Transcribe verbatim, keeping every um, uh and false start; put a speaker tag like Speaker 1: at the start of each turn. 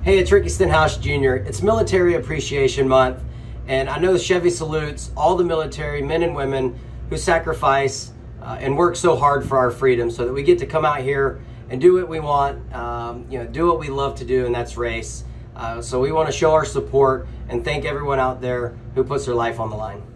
Speaker 1: Hey, it's Ricky Stenhouse Junior It's Military Appreciation Month, and I know Chevy salutes all the military men and women who sacrifice uh, and work so hard for our freedom so that we get to come out here and do what we want, um, you know, do what we love to do, and that's race. Uh, so we want to show our support and thank everyone out there who puts their life on the line.